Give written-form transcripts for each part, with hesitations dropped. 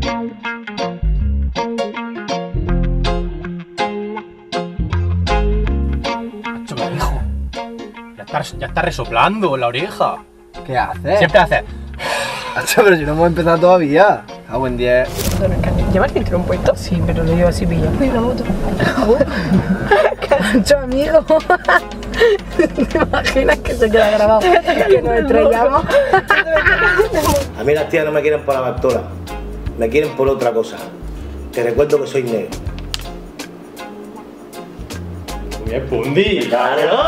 Hijo, ya está resoplando en la oreja. ¿Qué haces? Siempre hace. Pero si no hemos empezado todavía. A buen 10. ¿Lleva el cinturón puesto? Sí, pero lo llevo así pillado. Uy, una moto. ¿Qué has hecho, amigo? ¿Te imaginas que se queda grabado? Que nos estrellamos. A mí las tías no me quieren por la Bartola, me quieren por otra cosa. Te recuerdo que soy negro. Muy bien, Pundi. ¡Claro!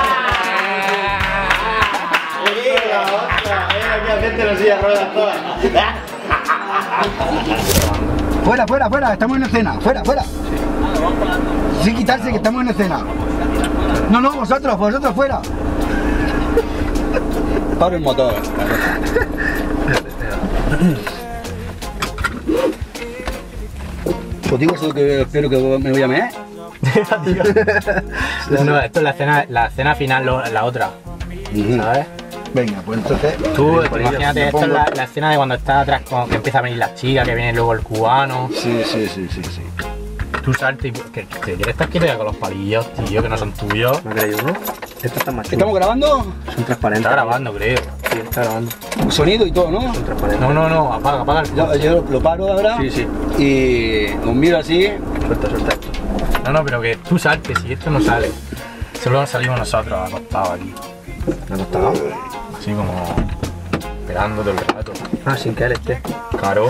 Fuera, fuera, fuera, estamos en escena, fuera, fuera. Sin quitarse que estamos en escena. No, no, vosotros fuera. Paro el motor. Pues digo eso que espero que me voy a mear. No, esto es la escena final, la otra. ¿Sabes? Venga, pues entonces. Tú imagínate, esto es la escena de cuando está atrás, como que empieza a venir la chica, que viene luego el cubano. Sí. Tú saltas y que quieres estar quieto ya con los palillos, tío, que no son tuyos. ¿Me ha creído uno? Esto está más chulo. ¿Estamos grabando? Son transparentes. Está grabando, creo. Sí, está grabando. Sonido y todo, ¿no? Son transparentes. No, apaga el Yo lo paro ahora. Sí. Y os miro así. Suelta esto. No, pero que tú saltes y esto no sale. Solo salimos nosotros acostados aquí. ¿Acostado? Así como esperando todo el rato. Ah, sin que él esté. Claro.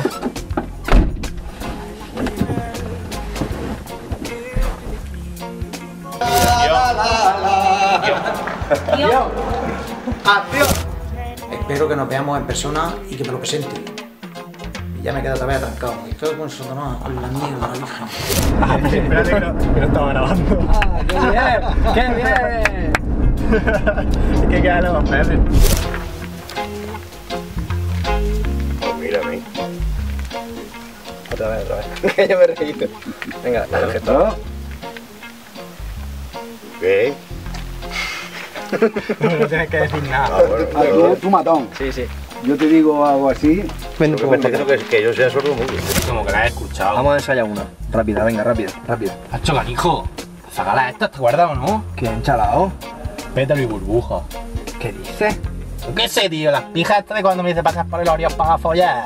Espero que nos veamos en persona y que me lo presente. Y ya me quedo otra vez atrancado. Y todo con Satanás, con la mierda, la Virgen. Espérate que no estaba grabando. ¡Qué bien! Es que quedan los peces. Oh, mírame. Otra vez. Que yo me he reído. Venga, el gesto. ¿Qué? No tienes que decir nada. Aquí es tu matón. Sí. Yo te digo algo así. Creo que yo sea sordo mudo. Como que la he escuchado. Vamos a ensayar una. Rápida, venga, rápida. Hacho, canijo. Zagala esta, ¿te acuerdas o no? ¿Qué enchalado? Pétalo y burbuja. ¿Qué dices? Yo qué sé, tío, las pijas estas de cuando me dice pasar por el Orión para follar.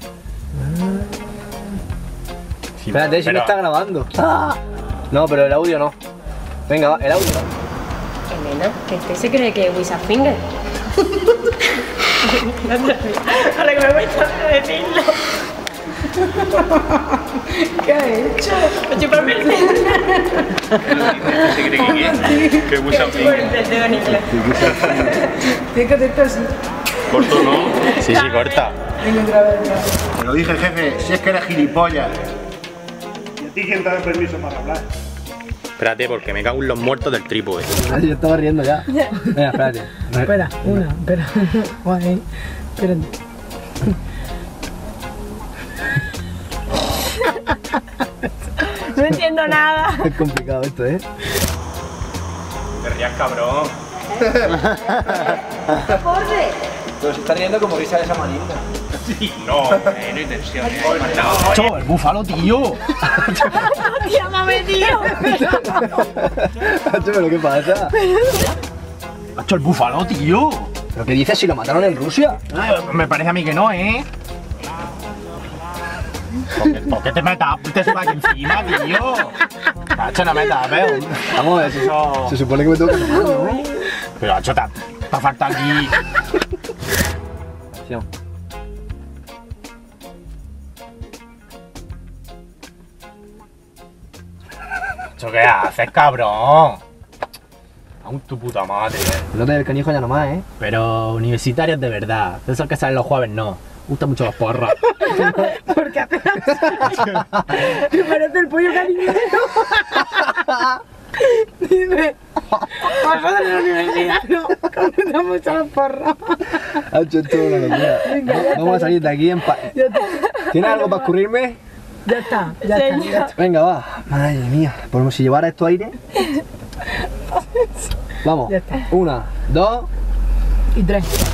Sí, Espérate, si me está grabando. No, pero el audio no. Venga, el audio no. Elena, que usted se cree que es Wizard Finger. Ahora que me cuesta decirlo. ¿Qué ha hecho? Chuparme el dedo. ¿Se cree que qué? Chuparme el dedo en inglés. Fíjate esto así. ¿Corto no? Sí, corta. Venga, otra vez. Te lo dije, jefe, si es que eres gilipollas. ¿Y a ti quién te da permiso para hablar? Espérate, porque me cago en los muertos del trípode. Yo estaba riendo ya. Venga, espérate. Espera. Guay. Espérate. No entiendo nada. Es complicado esto, ¿eh? Te rías, cabrón. ¡Corre! Pero se está riendo como risa de esa malinda. Sí, no intención. Hacho, el búfalo, tío. ¡Llámame, tío! Hacho, ¿pero qué pasa? Hacho, el búfalo, tío. ¿Pero qué dices si lo mataron en Rusia? Me parece a mí que no, ¿eh? ¿Por qué te metas? Te subas aquí encima, tío. Hacho, no metas, ¿ves? Vamos a ver, se supone que me tengo que tomar, ¿no? Pero, Hacho, te falta aquí. Acción. Hacho, ¿qué haces, cabrón? Aún tu puta madre. No te del canijo ya nomás, ¿eh? Pero universitarios de verdad. De esos que salen los jueves, no. Gustan mucho los porros. ¿Por qué haces así? Me parece el pollo cariñero. Dime. Vosotros en la universidad no. Gustan mucho los porros. Hacho, esto es una locura. Vamos a salir de aquí en paz. ¿Tienes algo para escurrirme? Ya está. Venga, va. Madre mía, ¿podemos si llevar esto aire? Vamos. Ya está. 1, 2 y 3.